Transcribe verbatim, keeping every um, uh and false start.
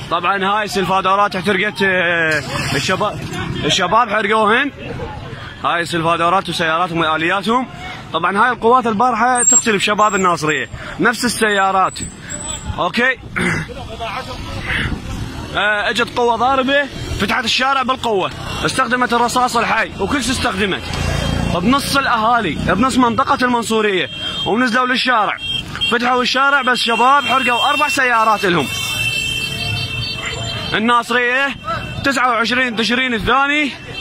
طبعا هاي السلفادورات احترقت، الشباب الشباب حرقوهن. هاي السلفادورات وسياراتهم والياتهم. طبعا هاي القوات البارحه تقتل شباب الناصريه نفس السيارات. اوكي. اه اجت قوه ضاربه فتحت الشارع بالقوه، استخدمت الرصاص الحي وكلش استخدمت بنص الاهالي بنص منطقه المنصوريه، ونزلوا للشارع فتحوا الشارع بس شباب حرقوا اربع سيارات لهم. الناصريه تسعة وعشرين تشرين الثاني